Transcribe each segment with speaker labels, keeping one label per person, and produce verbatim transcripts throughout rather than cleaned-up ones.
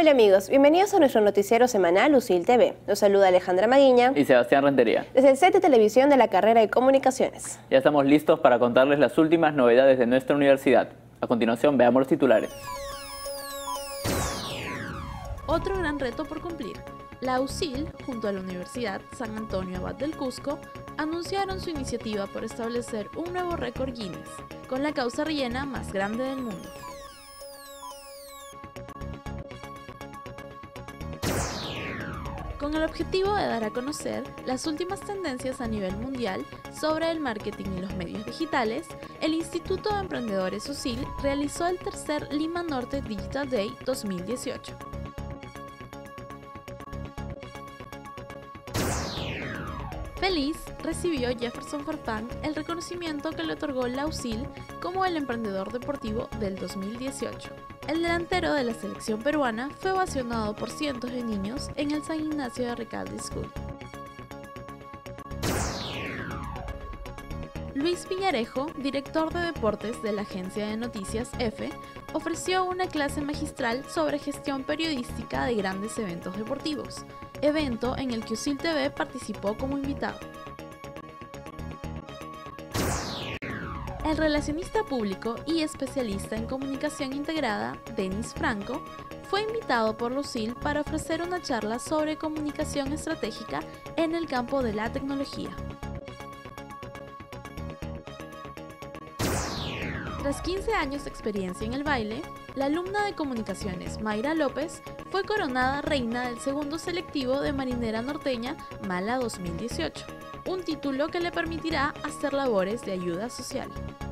Speaker 1: Hola amigos, bienvenidos a nuestro noticiero semanal UCIL T V. Los saluda Alejandra Maguiña
Speaker 2: y Sebastián Rentería,
Speaker 1: desde el set de televisión de la carrera de Comunicaciones.
Speaker 2: Ya estamos listos para contarles las últimas novedades de nuestra universidad. A continuación, veamos los titulares.
Speaker 3: Otro gran reto por cumplir. La UCIL, junto a la Universidad San Antonio Abad del Cusco, anunciaron su iniciativa por establecer un nuevo récord Guinness, con la causa rellena más grande del mundo. Con el objetivo de dar a conocer las últimas tendencias a nivel mundial sobre el marketing y los medios digitales, el Instituto de Emprendedores UCIL realizó el tercer Lima Norte Digital Day dos mil dieciocho. Feliz recibió Jefferson Farfán el reconocimiento que le otorgó la UCIL como el emprendedor deportivo del dos mil dieciocho. El delantero de la selección peruana fue ovacionado por cientos de niños en el San Ignacio de Recalde School. Luis Villarejo, director de deportes de la agencia de noticias EFE, ofreció una clase magistral sobre gestión periodística de grandes eventos deportivos, evento en el que UCIL T V participó como invitado. El relacionista público y especialista en comunicación integrada, Denis Franco, fue invitado por la UCIL para ofrecer una charla sobre comunicación estratégica en el campo de la tecnología. Tras quince años de experiencia en el baile, la alumna de comunicaciones Mayra López fue coronada reina del segundo selectivo de Marinera Norteña Mala dos mil dieciocho, un título que le permitirá hacer labores de ayuda social.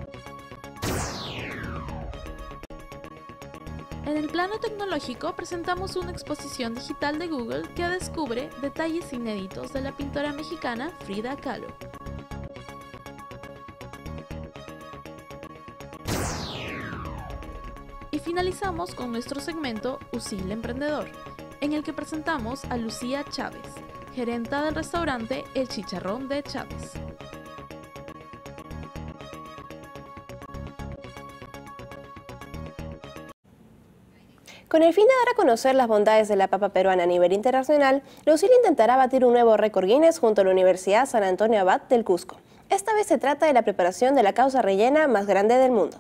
Speaker 3: En el plano tecnológico presentamos una exposición digital de Google que descubre detalles inéditos de la pintora mexicana Frida Kahlo. Y finalizamos con nuestro segmento UCIL Emprendedor, en el que presentamos a Lucía Chávez, gerenta del restaurante El Chicharrón de Chávez.
Speaker 1: Con el fin de dar a conocer las bondades de la papa peruana a nivel internacional, la UCIL intentará batir un nuevo récord Guinness junto a la Universidad San Antonio Abad del Cusco. Esta vez se trata de la preparación de la causa rellena más grande del mundo.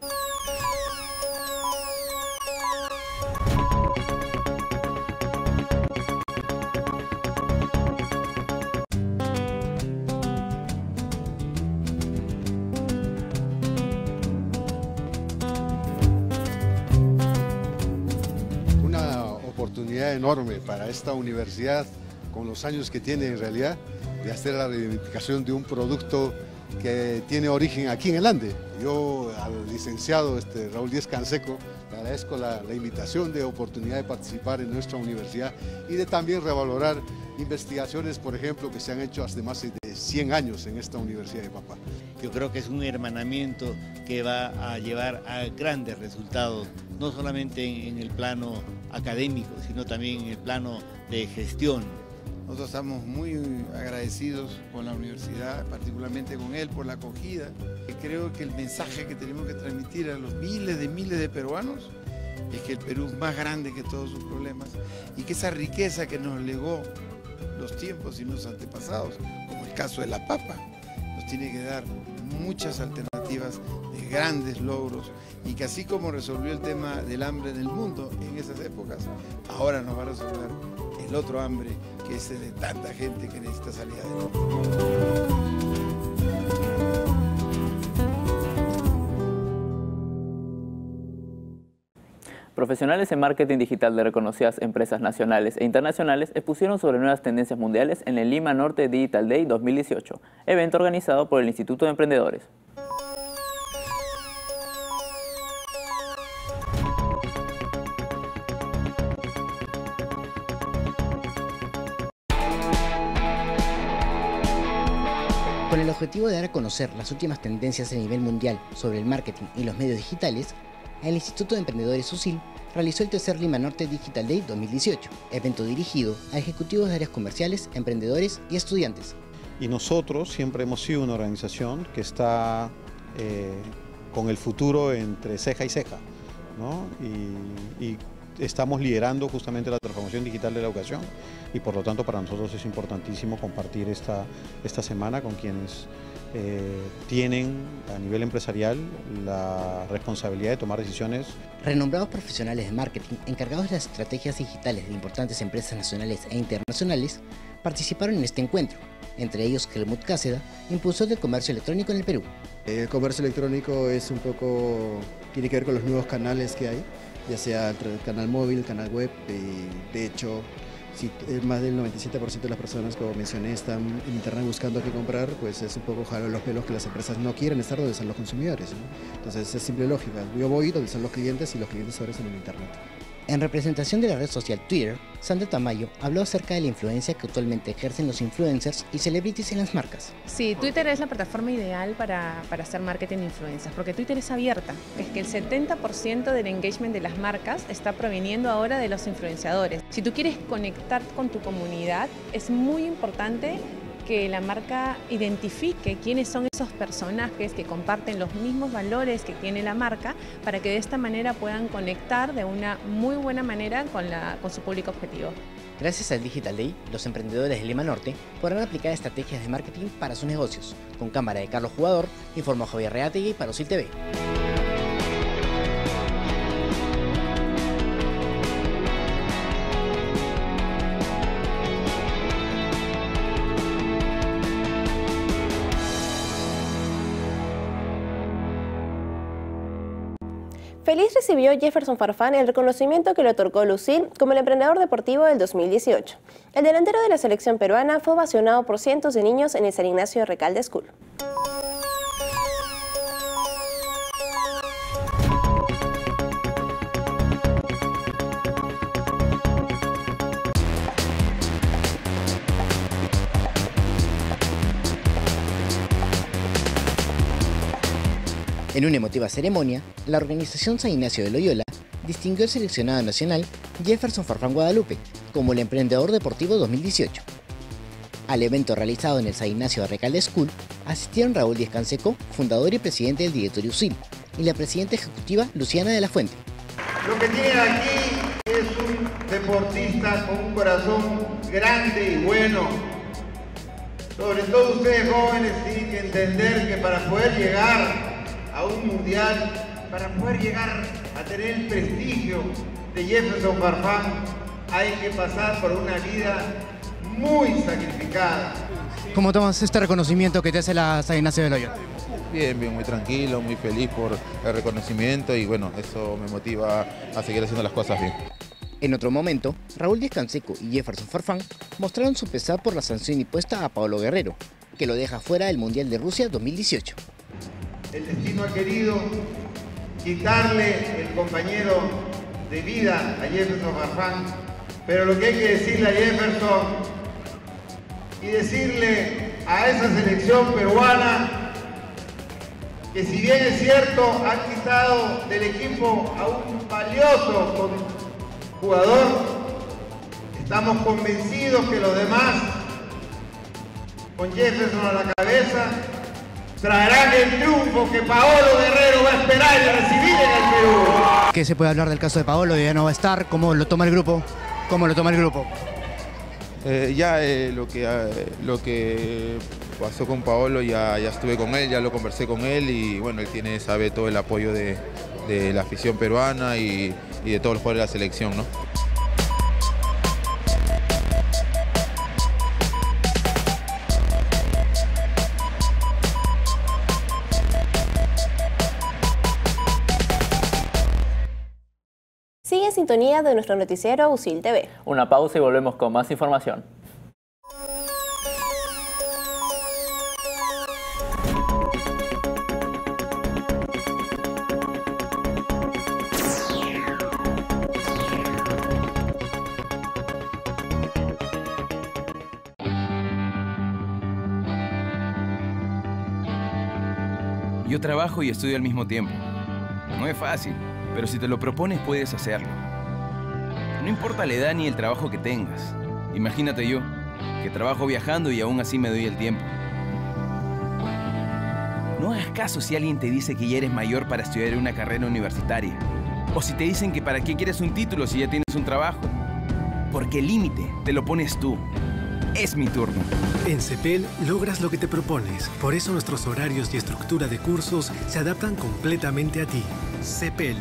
Speaker 4: Oportunidad enorme para esta universidad, con los años que tiene en realidad, de hacer la reivindicación de un producto que tiene origen aquí en el Ande. Yo al licenciado este, Raúl Díez Canseco le agradezco la, la invitación de oportunidad de participar en nuestra universidad y de también revalorar investigaciones, por ejemplo, que se han hecho hace más de cien años en esta Universidad de Papa.
Speaker 5: Yo creo que es un hermanamiento que va a llevar a grandes resultados, no solamente en, en el plano académico, sino también en el plano de gestión.
Speaker 6: Nosotros estamos muy agradecidos con la universidad, particularmente con él, por la acogida. Creo que el mensaje que tenemos que transmitir a los miles de miles de peruanos es que el Perú es más grande que todos sus problemas y que esa riqueza que nos legó los tiempos y los antepasados, como el caso de la papa, nos tiene que dar muchas alternativas de grandes logros y que así como resolvió el tema del hambre en el mundo en esas épocas, ahora nos va a resolver el otro hambre que es el de tanta gente que necesita salir adelante.
Speaker 2: Profesionales en marketing digital de reconocidas empresas nacionales e internacionales expusieron sobre nuevas tendencias mundiales en el Lima Norte Digital Day dos mil dieciocho, evento organizado por el Instituto de Emprendedores.
Speaker 7: Con el objetivo de dar a conocer las últimas tendencias a nivel mundial sobre el marketing y los medios digitales, el Instituto de Emprendedores UCIL realizó el tercer Lima Norte Digital Day dos mil dieciocho, evento dirigido a ejecutivos de áreas comerciales, emprendedores y estudiantes.
Speaker 8: Y nosotros siempre hemos sido una organización que está eh, con el futuro entre ceja y ceja, ¿no? Y, y estamos liderando justamente la transformación digital de la educación y por lo tanto para nosotros es importantísimo compartir esta, esta semana con quienes eh, tienen a nivel empresarial la responsabilidad de tomar decisiones.
Speaker 7: Renombrados profesionales de marketing encargados de las estrategias digitales de importantes empresas nacionales e internacionales participaron en este encuentro, entre ellos Helmut Cáceda, impulsor del comercio electrónico en el Perú.
Speaker 9: El comercio electrónico es un poco, tiene que ver con los nuevos canales que hay, ya sea el canal móvil, el canal web, y de hecho, si más del noventa y siete por ciento de las personas, como mencioné, están en internet buscando qué comprar, pues es un poco jalo los pelos que las empresas no quieren estar donde están los consumidores, ¿no? Entonces es simple lógica, yo voy donde están los clientes y los clientes ahora están en internet.
Speaker 7: En representación de la red social Twitter, Sandra Tamayo habló acerca de la influencia que actualmente ejercen los influencers y celebrities en las marcas.
Speaker 10: Sí, Twitter es la plataforma ideal para, para hacer marketing de influencers, porque Twitter es abierta. Es que el setenta por ciento del engagement de las marcas está proveniendo ahora de los influenciadores. Si tú quieres conectar con tu comunidad, es muy importante que la marca identifique quiénes son esos personajes que comparten los mismos valores que tiene la marca para que de esta manera puedan conectar de una muy buena manera con, la, con su público objetivo.
Speaker 7: Gracias al Digital Day, los emprendedores de Lima Norte podrán aplicar estrategias de marketing para sus negocios. Con cámara de Carlos Jugador, informó Javier Reategui para Usil T V.
Speaker 1: Feliz recibió Jefferson Farfán el reconocimiento que le otorgó Lucil como el emprendedor deportivo del dos mil dieciocho. El delantero de la selección peruana fue ovacionado por cientos de niños en el San Ignacio de Recalde School.
Speaker 7: En una emotiva ceremonia, la organización San Ignacio de Loyola distinguió al seleccionado nacional Jefferson Farfán Guadalupe como el emprendedor deportivo dos mil dieciocho. Al evento realizado en el San Ignacio de Recalde School asistieron Raúl Díaz Canseco, fundador y presidente del directorio U S I L, y la presidenta ejecutiva Luciana de la Fuente.
Speaker 11: Lo que tienen aquí es un deportista con un corazón grande y bueno. Sobre todo ustedes jóvenes tienen que entender que para poder llegar a un mundial, para poder llegar a tener el prestigio de Jefferson Farfán, hay que pasar por una vida muy sacrificada.
Speaker 12: ¿Cómo tomas este reconocimiento que te hace la San Ignacio de Loyola?
Speaker 13: Bien, bien, muy tranquilo, muy feliz por el reconocimiento y bueno, eso me motiva a seguir haciendo las cosas bien.
Speaker 7: En otro momento, Raúl Díaz Canseco y Jefferson Farfán mostraron su pesar por la sanción impuesta a Paolo Guerrero, que lo deja fuera del Mundial de Rusia dos mil dieciocho.
Speaker 11: El destino ha querido quitarle el compañero de vida a Jefferson Farfán, pero lo que hay que decirle a Jefferson y decirle a esa selección peruana que si bien es cierto han quitado del equipo a un valioso jugador, estamos convencidos que los demás, con Jefferson a la cabeza, traerán el triunfo que Paolo Guerrero va a esperar y recibir en el Perú.
Speaker 12: ¿Qué se puede hablar del caso de Paolo? Ya no va a estar. ¿Cómo lo toma el grupo? ¿Cómo lo toma el grupo?
Speaker 13: Eh, ya eh, lo, que, eh, lo que pasó con Paolo, ya, ya estuve con él, ya lo conversé con él y bueno, él tiene, sabe todo el apoyo de, de la afición peruana y, y de todos los jugadores de la selección, ¿no?
Speaker 1: Sigue en sintonía de nuestro noticiero U S I L T V.
Speaker 2: Una pausa y volvemos con más información.
Speaker 14: Yo trabajo y estudio al mismo tiempo. No es fácil, pero si te lo propones puedes hacerlo. No importa la edad ni el trabajo que tengas. Imagínate yo, que trabajo viajando y aún así me doy el tiempo. No hagas caso si alguien te dice que ya eres mayor para estudiar una carrera universitaria. O si te dicen que para qué quieres un título si ya tienes un trabajo. Porque el límite te lo pones tú. Es mi turno.
Speaker 15: En CEPEL logras lo que te propones. Por eso nuestros horarios y estructura de cursos se adaptan completamente a ti. CEPEL.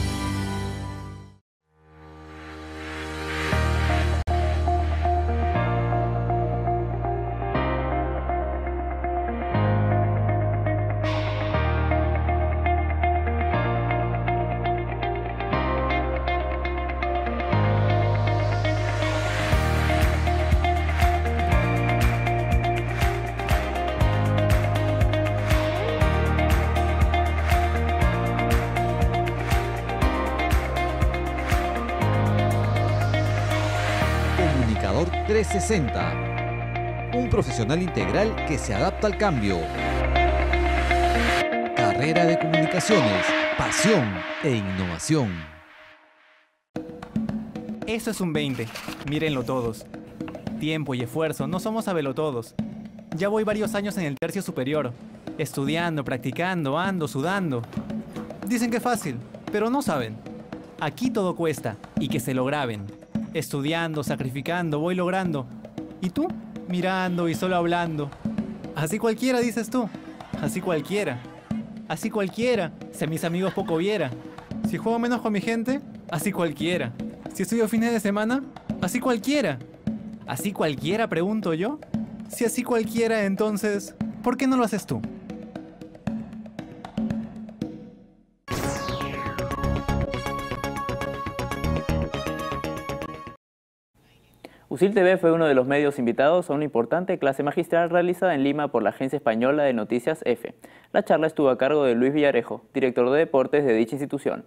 Speaker 16: trescientos sesenta. Un profesional integral que se adapta al cambio. Carrera de comunicaciones, pasión e innovación.
Speaker 17: Eso es un veinte. Mírenlo todos. Tiempo y esfuerzo, no somos sabelotodos. Ya voy varios años en el tercio superior. Estudiando, practicando, ando, sudando. Dicen que es fácil, pero no saben. Aquí todo cuesta y que se lo graben. Estudiando, sacrificando, voy logrando. ¿Y tú? Mirando y solo hablando. Así cualquiera, dices tú. Así cualquiera. Así cualquiera. Si a mis amigos poco viera. Si juego menos con mi gente, así cualquiera. Si estudio fines de semana, así cualquiera. ¿Así cualquiera, pregunto yo? Si así cualquiera, entonces, ¿por qué no lo haces tú?
Speaker 2: U S I L T V fue uno de los medios invitados a una importante clase magistral realizada en Lima por la agencia española de noticias EFE. La charla estuvo a cargo de Luis Villarejo, director de deportes de dicha institución.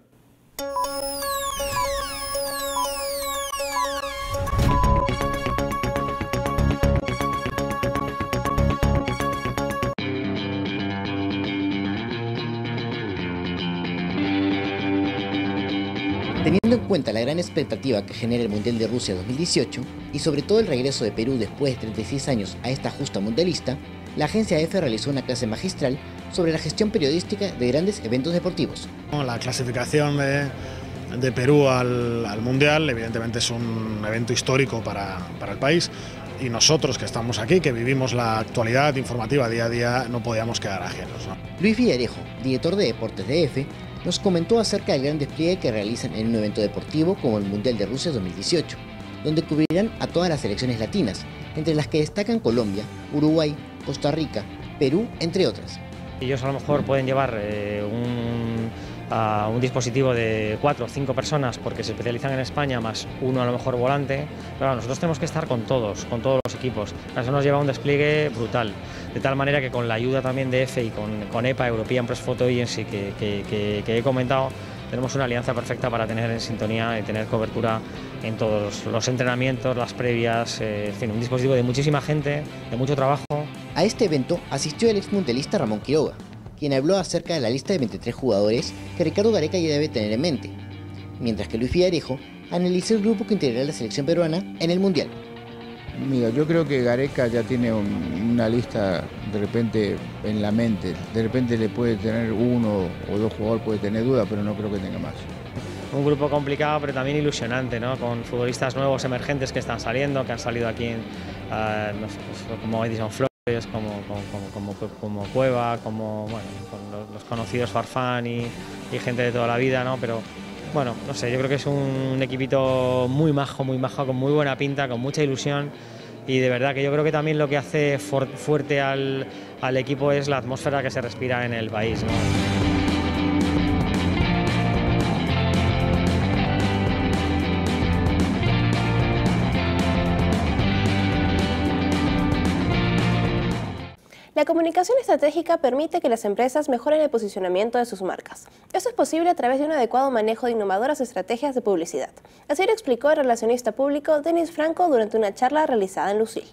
Speaker 7: Teniendo en cuenta la gran expectativa que genera el Mundial de Rusia dos mil dieciocho y sobre todo el regreso de Perú después de treinta y seis años a esta justa mundialista, la agencia EFE realizó una clase magistral sobre la gestión periodística de grandes eventos deportivos.
Speaker 18: La clasificación de, de Perú al, al Mundial evidentemente es un evento histórico para, para el país y nosotros que estamos aquí, que vivimos la actualidad informativa día a día, no podíamos quedar ajenos, ¿no?
Speaker 7: Luis Villarejo, director de deportes de EFE, nos comentó acerca del gran despliegue que realizan en un evento deportivo como el Mundial de Rusia dos mil dieciocho, donde cubrirán a todas las selecciones latinas, entre las que destacan Colombia, Uruguay, Costa Rica, Perú, entre otras.
Speaker 19: Ellos a lo mejor pueden llevar eh, un, uh, un dispositivo de cuatro o cinco personas porque se especializan en España, más uno a lo mejor volante, pero nosotros tenemos que estar con todos, con todos los equipos. Eso nos lleva a un despliegue brutal, de tal manera que con la ayuda también de EFE y con, con EPA, European Press Photo Agency, que, que, que, que he comentado, tenemos una alianza perfecta para tener en sintonía y tener cobertura en todos los entrenamientos, las previas, eh, en fin, un dispositivo de muchísima gente, de mucho trabajo.
Speaker 7: A este evento asistió el exmundialista Ramón Quiroga, quien habló acerca de la lista de veintitrés jugadores que Ricardo Gareca ya debe tener en mente, mientras que Luis Villarejo analizó el grupo que integrará la selección peruana en el Mundial.
Speaker 20: Mira, yo creo que Gareca ya tiene un, una lista de repente en la mente. De repente le puede tener uno o dos jugadores, puede tener duda, pero no creo que tenga más.
Speaker 19: Un grupo complicado, pero también ilusionante, ¿no? Con futbolistas nuevos, emergentes que están saliendo, que han salido aquí, en, uh, no sé, pues, como Edison Flores, como, como, como, como, como Cueva, como bueno, con los, los conocidos Farfán y, y gente de toda la vida, ¿no? Pero bueno, no sé, yo creo que es un equipito muy majo, muy majo, con muy buena pinta, con mucha ilusión y de verdad que yo creo que también lo que hace fuerte al, al equipo es la atmósfera que se respira en el país, ¿no?
Speaker 1: La comunicación estratégica permite que las empresas mejoren el posicionamiento de sus marcas. Esto es posible a través de un adecuado manejo de innovadoras estrategias de publicidad. Así lo explicó el relacionista público Denis Franco durante una charla realizada en Lucil.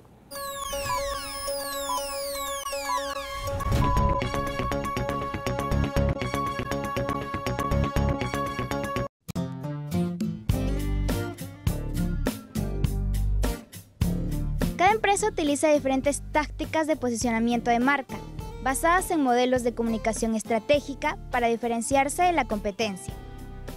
Speaker 21: Cada empresa utiliza diferentes tácticas de posicionamiento de marca, basadas en modelos de comunicación estratégica para diferenciarse de la competencia.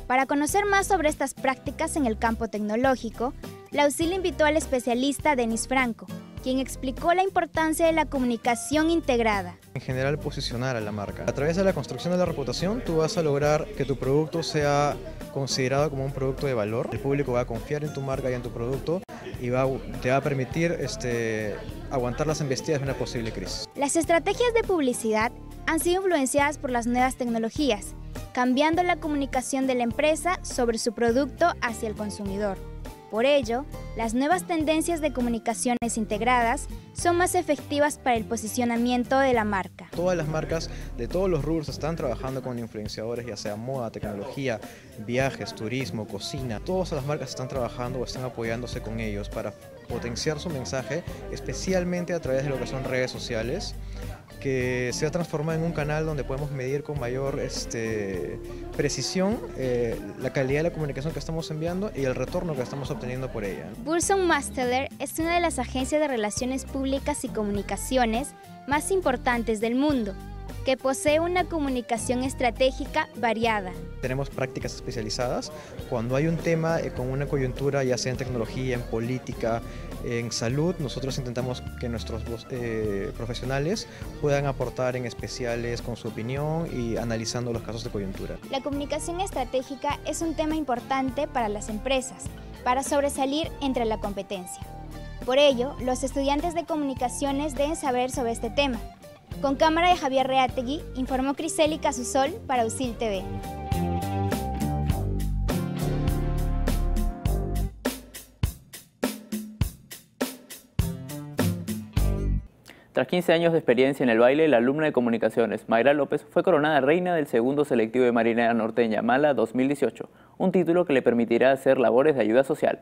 Speaker 21: Para conocer más sobre estas prácticas en el campo tecnológico, la U S I L invitó al especialista Denis Franco, quien explicó la importancia de la comunicación integrada.
Speaker 3: En general, posicionar a la marca. A través de la construcción de la reputación, tú vas a lograr que tu producto sea considerado como un producto de valor. El público va a confiar en tu marca y en tu producto y va, te va a permitir este, aguantar las embestidas de una posible crisis.
Speaker 21: Las estrategias de publicidad han sido influenciadas por las nuevas tecnologías, cambiando la comunicación de la empresa sobre su producto hacia el consumidor. Por ello, las nuevas tendencias de comunicaciones integradas son más efectivas para el posicionamiento de la marca.
Speaker 3: Todas las marcas de todos los rubros están trabajando con influenciadores, ya sea moda, tecnología, viajes, turismo, cocina. Todas las marcas están trabajando o están apoyándose con ellos para potenciar su mensaje, especialmente a través de lo que son redes sociales, que se ha transformado en un canal donde podemos medir con mayor este, precisión eh, la calidad de la comunicación que estamos enviando y el retorno que estamos obteniendo por ella.
Speaker 21: Burson Marsteller es una de las agencias de relaciones públicas y comunicaciones más importantes del mundo, que posee una comunicación estratégica variada.
Speaker 3: Tenemos prácticas especializadas. Cuando hay un tema eh, con una coyuntura, ya sea en tecnología, en política, en salud, nosotros intentamos que nuestros eh, profesionales puedan aportar en especiales con su opinión y analizando los casos de coyuntura.
Speaker 21: La comunicación estratégica es un tema importante para las empresas, para sobresalir entre la competencia. Por ello, los estudiantes de comunicaciones deben saber sobre este tema. Con cámara de Javier Reategui, informó Criseli Casusol para U S I L T V.
Speaker 2: Tras quince años de experiencia en el baile, la alumna de comunicaciones Mayra López fue coronada reina del segundo selectivo de Marinera Norteña Mala dos mil dieciocho, un título que le permitirá hacer labores de ayuda social.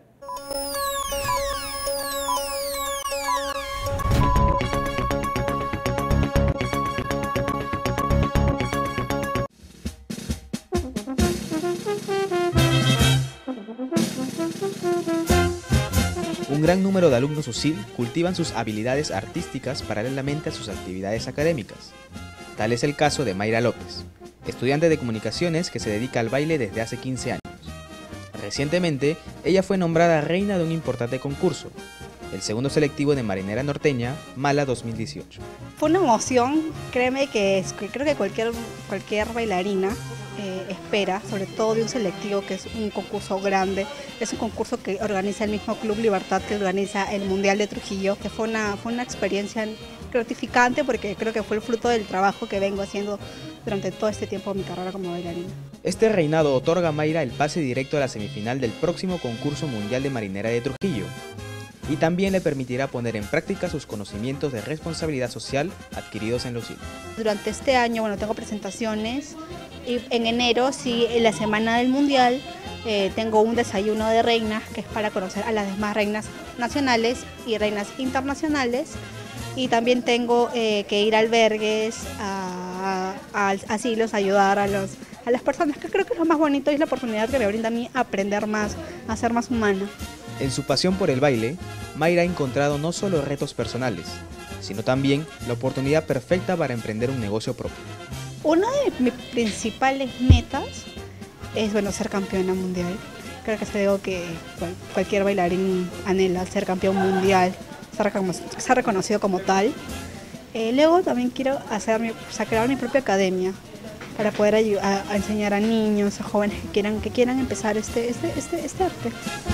Speaker 22: Un gran número de alumnos U S I L cultivan sus habilidades artísticas paralelamente a sus actividades académicas. Tal es el caso de Mayra López, estudiante de comunicaciones que se dedica al baile desde hace quince años. Recientemente, ella fue nombrada reina de un importante concurso, el segundo selectivo de Marinera Norteña Mala dos mil dieciocho.
Speaker 23: Fue una emoción, créeme que, es, que creo que cualquier, cualquier bailarina eh, espera, sobre todo de un selectivo que es un concurso grande. Es un concurso que organiza el mismo Club Libertad que organiza el Mundial de Trujillo, que fue una, fue una experiencia gratificante porque creo que fue el fruto del trabajo que vengo haciendo durante todo este tiempo de mi carrera como bailarina.
Speaker 22: Este reinado otorga a Mayra el pase directo a la semifinal del próximo concurso mundial de Marinera de Trujillo y también le permitirá poner en práctica sus conocimientos de responsabilidad social adquiridos en la U S I L.
Speaker 23: Durante este año, bueno, tengo presentaciones y en enero, sí, en la semana del Mundial, eh, tengo un desayuno de reinas que es para conocer a las demás reinas nacionales y reinas internacionales. Y también tengo eh, que ir a albergues, a, a, a asilos, a ayudar a, los, a las personas, que creo que es lo más bonito y es la oportunidad que me brinda a mí aprender más, a ser más humana.
Speaker 22: En su pasión por el baile, Mayra ha encontrado no solo retos personales, sino también la oportunidad perfecta para emprender un negocio propio.
Speaker 23: Una de mis principales metas es, bueno, ser campeona mundial. Creo que es algo que cualquier bailarín anhela, ser campeón mundial, ser reconocido como tal. Eh, luego también quiero hacer mi, o sea, crear mi propia academia para poder ayudar a, a enseñar a niños, a jóvenes que quieran, que quieran empezar este, este, este, este arte.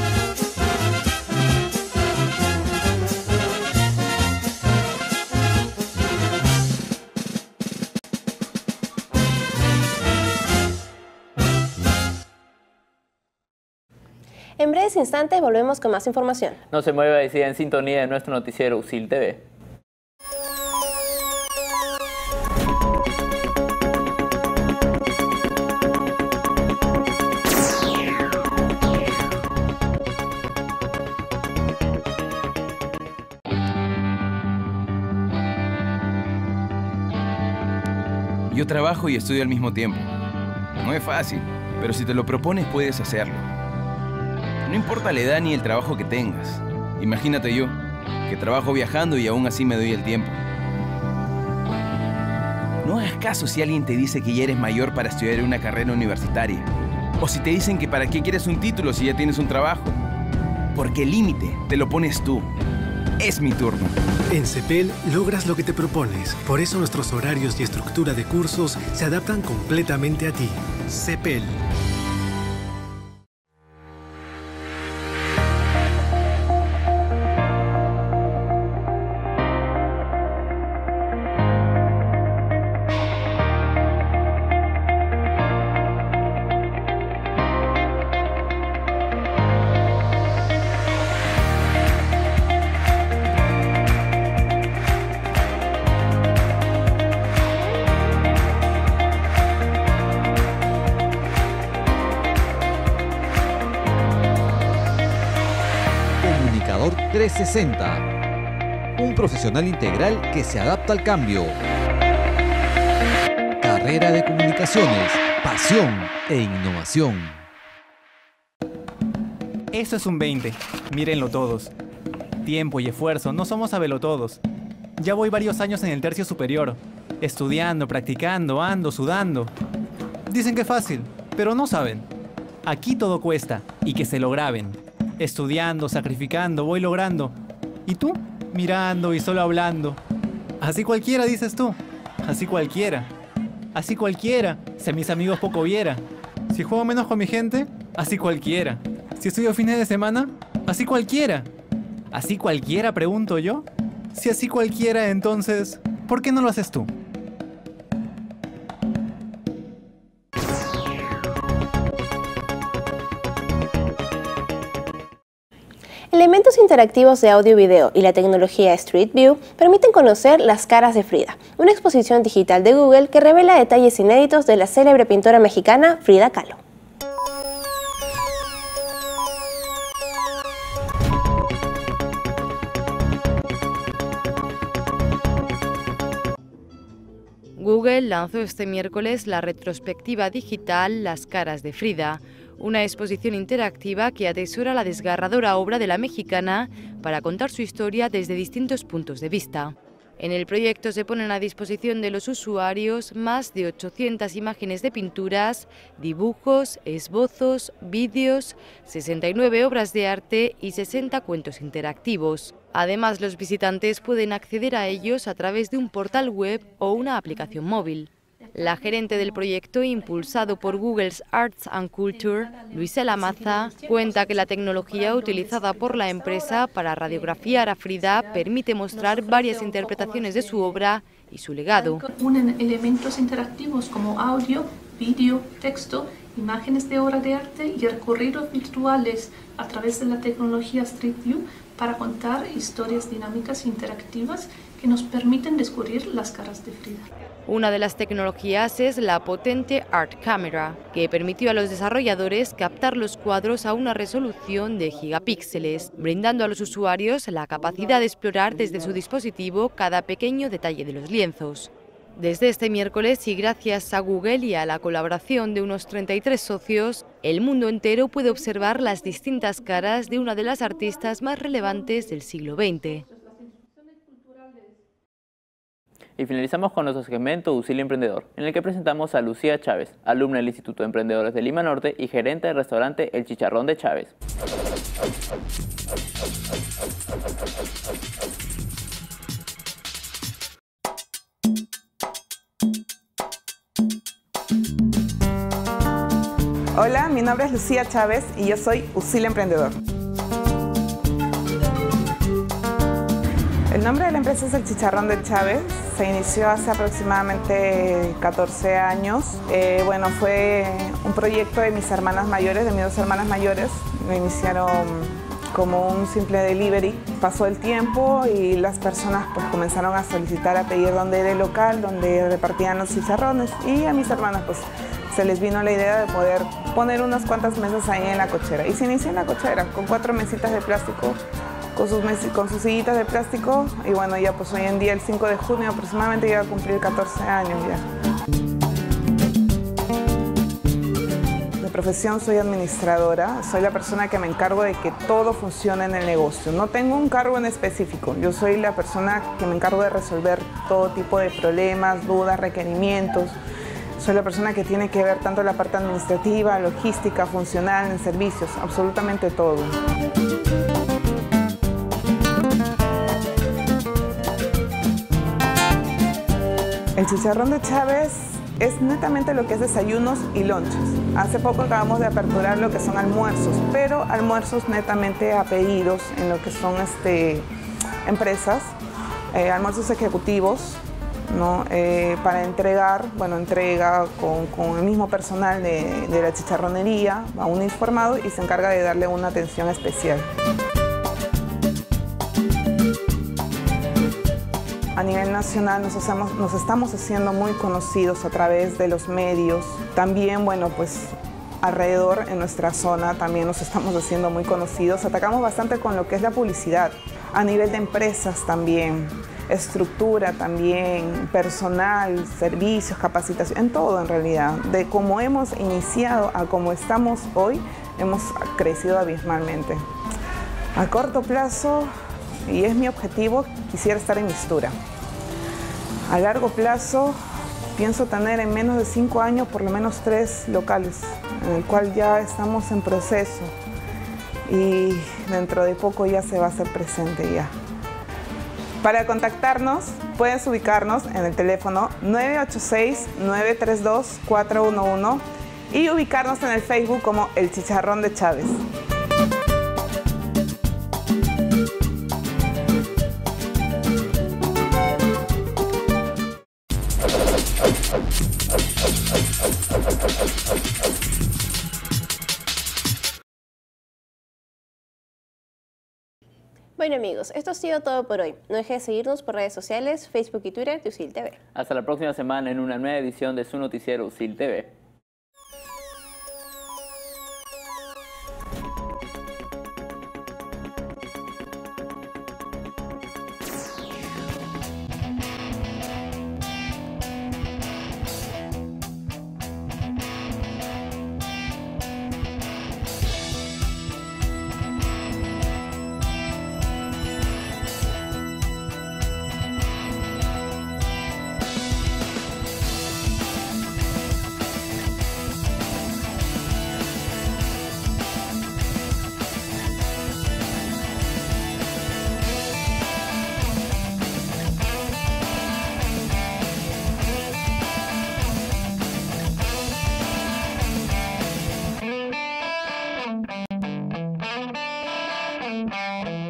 Speaker 1: En breves instantes volvemos con más información.
Speaker 2: No se mueva y siga en sintonía de nuestro noticiero U S I L T V.
Speaker 14: Yo trabajo y estudio al mismo tiempo. No es fácil, pero si te lo propones puedes hacerlo. No importa la edad ni el trabajo que tengas. Imagínate yo, que trabajo viajando y aún así me doy el tiempo. No hagas caso si alguien te dice que ya eres mayor para estudiar una carrera universitaria. O si te dicen que para qué quieres un título si ya tienes un trabajo. Porque el límite te lo pones tú. Es mi turno.
Speaker 15: En CEPEL logras lo que te propones. Por eso nuestros horarios y estructura de cursos se adaptan completamente a ti. CEPEL.
Speaker 16: trescientos sesenta. Un profesional integral que se adapta al cambio. Carrera de comunicaciones, pasión e innovación.
Speaker 17: Eso es un veinte. Mírenlo todos. Tiempo y esfuerzo, no somos sabelotodos. Ya voy varios años en el tercio superior. Estudiando, practicando, ando, sudando. Dicen que es fácil, pero no saben. Aquí todo cuesta y que se lo graben. Estudiando, sacrificando, voy logrando. ¿Y tú? Mirando y solo hablando. Así cualquiera, dices tú. Así cualquiera. Así cualquiera, si a mis amigos poco viera. Si juego menos con mi gente, así cualquiera. Si estudio fines de semana, así cualquiera. ¿Así cualquiera, pregunto yo? Si así cualquiera, entonces, ¿por qué no lo haces tú?
Speaker 1: Elementos interactivos de audio y video y la tecnología Street View permiten conocer las caras de Frida, una exposición digital de Google que revela detalles inéditos de la célebre pintora mexicana Frida Kahlo.
Speaker 4: Google lanzó este miércoles la retrospectiva digital Las caras de Frida, una exposición interactiva que atesora la desgarradora obra de la mexicana para contar su historia desde distintos puntos de vista. En el proyecto se ponen a disposición de los usuarios más de ochocientas imágenes de pinturas, dibujos, esbozos, vídeos, sesenta y nueve obras de arte y sesenta cuentos interactivos. Además, los visitantes pueden acceder a ellos a través de un portal web o una aplicación móvil. La gerente del proyecto, impulsado por Google's Arts and Culture, Luisa Lamaza, cuenta que la tecnología utilizada por la empresa para radiografiar a Frida permite mostrar varias interpretaciones de su obra y su legado.
Speaker 5: Unen elementos interactivos como audio, vídeo, texto, imágenes de obra de arte y recorridos virtuales a través de la tecnología Street View para contar historias dinámicas e interactivas que nos permiten descubrir las caras de Frida.
Speaker 4: Una de las tecnologías es la potente Art Camera, que permitió a los desarrolladores captar los cuadros a una resolución de gigapíxeles, brindando a los usuarios la capacidad de explorar desde su dispositivo cada pequeño detalle de los lienzos. Desde este miércoles y gracias a Google y a la colaboración de unos treinta y tres socios, el mundo entero puede observar las distintas caras de una de las artistas más relevantes del siglo veinte.
Speaker 2: Y finalizamos con nuestro segmento Auxilio Emprendedor, en el que presentamos a Lucía Chávez, alumna del Instituto de Emprendedores de Lima Norte y gerente del restaurante El Chicharrón de Chávez.
Speaker 6: Hola, mi nombre es Lucía Chávez y yo soy Auxilio Emprendedor. El nombre de la empresa es El Chicharrón de Chávez. Se inició hace aproximadamente catorce años. Eh, bueno, fue un proyecto de mis hermanas mayores, de mis dos hermanas mayores. Me iniciaron como un simple delivery. Pasó el tiempo y las personas pues comenzaron a solicitar, a pedir dónde era el local, donde repartían los chicharrones. Y a mis hermanas pues se les vino la idea de poder poner unas cuantas mesas ahí en la cochera. Y se inició en la cochera con cuatro mesitas de plástico, con sus, con sus sillitas de plástico, y bueno, ya pues hoy en día, el cinco de junio aproximadamente, ya va a cumplir catorce años ya. De profesión soy administradora, soy la persona que me encargo de que todo funcione en el negocio. No tengo un cargo en específico, yo soy la persona que me encargo de resolver todo tipo de problemas, dudas, requerimientos. Soy la persona que tiene que ver tanto la parte administrativa, logística, funcional, en servicios, absolutamente todo. El chicharrón de Chávez es netamente lo que es desayunos y lonches. Hace poco acabamos de aperturar lo que son almuerzos, pero almuerzos netamente a pedidos en lo que son este, empresas, eh, almuerzos ejecutivos, ¿no? Eh, para entregar, bueno, entrega con, con el mismo personal de, de la chicharronería, a un informado y se encarga de darle una atención especial. A nivel nacional nos, hacemos, nos estamos haciendo muy conocidos a través de los medios. También, bueno, pues alrededor en nuestra zona también nos estamos haciendo muy conocidos. Atacamos bastante con lo que es la publicidad. A nivel de empresas también, estructura también, personal, servicios, capacitación, en todo en realidad. De cómo hemos iniciado a cómo estamos hoy, hemos crecido abismalmente. A corto plazo, y es mi objetivo, quisiera estar en Mistura. A largo plazo, pienso tener en menos de cinco años por lo menos tres locales, en el cual ya estamos en proceso y dentro de poco ya se va a hacer presente ya. Para contactarnos, puedes ubicarnos en el teléfono nueve ocho seis, nueve tres dos, cuatro uno uno y ubicarnos en el Facebook como El Chicharrón de Chávez.
Speaker 1: Bueno amigos, esto ha sido todo por hoy. No dejes de seguirnos por redes sociales, Facebook y Twitter de U S I L T V.
Speaker 2: Hasta la próxima semana en una nueva edición de su noticiero U S I L T V.
Speaker 8: Bye.